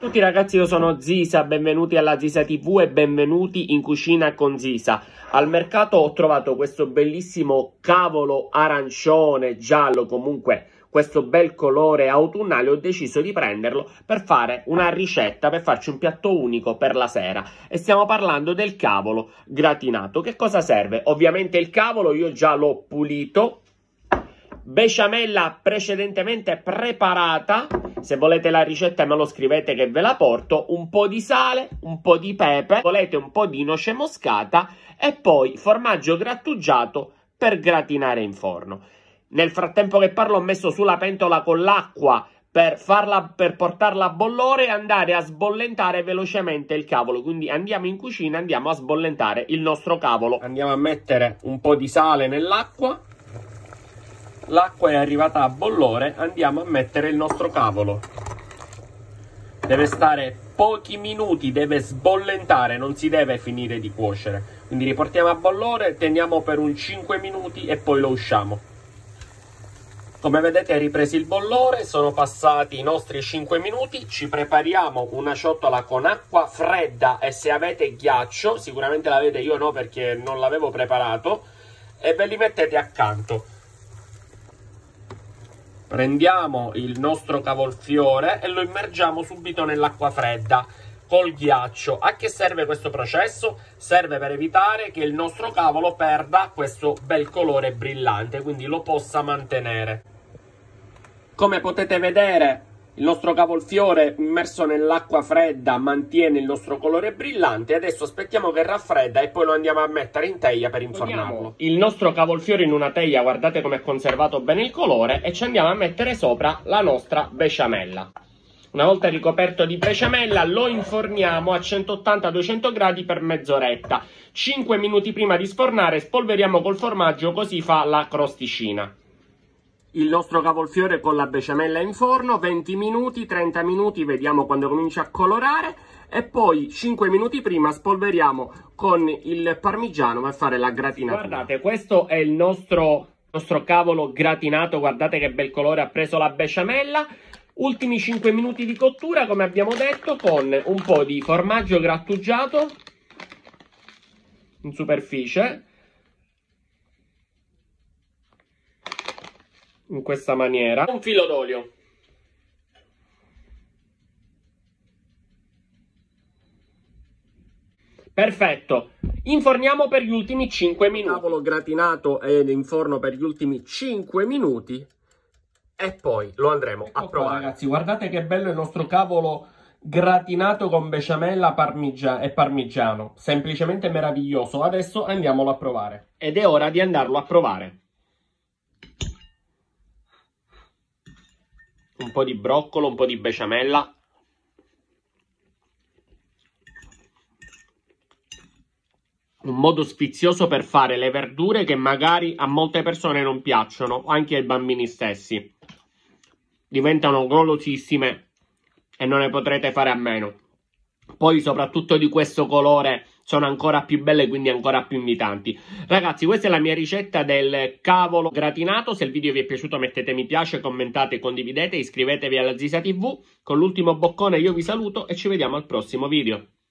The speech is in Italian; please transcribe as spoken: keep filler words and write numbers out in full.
Ciao a tutti ragazzi, io sono Zisa, benvenuti alla Zisa tivù e benvenuti in cucina con Zisa. Al mercato ho trovato questo bellissimo cavolo arancione, giallo, comunque questo bel colore autunnale. Ho deciso di prenderlo per fare una ricetta, per farci un piatto unico per la sera. E stiamo parlando del cavolo gratinato. Che cosa serve? Ovviamente il cavolo io già l'ho pulito. Besciamella precedentemente preparata, se volete la ricetta me lo scrivete che ve la porto, un po' di sale, un po' di pepe, volete un po' di noce moscata e poi formaggio grattugiato per gratinare in forno. Nel frattempo che parlo ho messo sulla pentola con l'acqua per, farla, per portarla a bollore e andare a sbollentare velocemente il cavolo. Quindi andiamo in cucina, andiamo a sbollentare il nostro cavolo. Andiamo a mettere un po' di sale nell'acqua. L'acqua è arrivata a bollore, andiamo a mettere il nostro cavolo. Deve stare pochi minuti, deve sbollentare, non si deve finire di cuocere. Quindi riportiamo a bollore, teniamo per un cinque minuti e poi lo usciamo. Come vedete è ripreso il bollore, sono passati i nostri cinque minuti, ci prepariamo una ciotola con acqua fredda e se avete ghiaccio, sicuramente l'avete, io no perché non l'avevo preparato, e ve li mettete accanto. Prendiamo il nostro cavolfiore e lo immergiamo subito nell'acqua fredda col ghiaccio. A che serve questo processo? Serve per evitare che il nostro cavolo perda questo bel colore brillante, quindi lo possa mantenere. Come potete vedere, il nostro cavolfiore immerso nell'acqua fredda mantiene il nostro colore brillante. Adesso aspettiamo che raffredda e poi lo andiamo a mettere in teglia per infornarlo. Il nostro cavolfiore in una teglia, guardate come è conservato bene il colore, e ci andiamo a mettere sopra la nostra besciamella. Una volta ricoperto di besciamella lo inforniamo a centottanta duecento gradi per mezz'oretta. cinque minuti prima di sfornare spolveriamo col formaggio, così fa la crosticina. Il nostro cavolfiore con la besciamella in forno, venti minuti, trenta minuti, vediamo quando comincia a colorare, e poi cinque minuti prima spolveriamo con il parmigiano per fare la gratinatura. Guardate, questo è il nostro, nostro cavolo gratinato, guardate che bel colore ha preso la besciamella. Ultimi cinque minuti di cottura, come abbiamo detto, con un po' di formaggio grattugiato in superficie. In questa maniera, un filo d'olio, perfetto. Inforniamo per gli ultimi cinque minuti. Il cavolo gratinato è in forno per gli ultimi cinque minuti e poi lo andremo ecco a provare. Qua, ragazzi, guardate che bello il nostro cavolo gratinato con besciamella parmigia e parmigiano, semplicemente meraviglioso. Adesso andiamolo a provare ed è ora di andarlo a provare. Un po' di broccolo, un po' di besciamella. Un modo sfizioso per fare le verdure che magari a molte persone non piacciono, anche ai bambini stessi. Diventano golosissime e non ne potrete fare a meno. Poi soprattutto di questo colore sono ancora più belle, quindi ancora più invitanti. Ragazzi, questa è la mia ricetta del cavolo gratinato. Se il video vi è piaciuto mettete mi piace, commentate, condividete, iscrivetevi alla Zisa tivù. Con l'ultimo boccone io vi saluto e ci vediamo al prossimo video.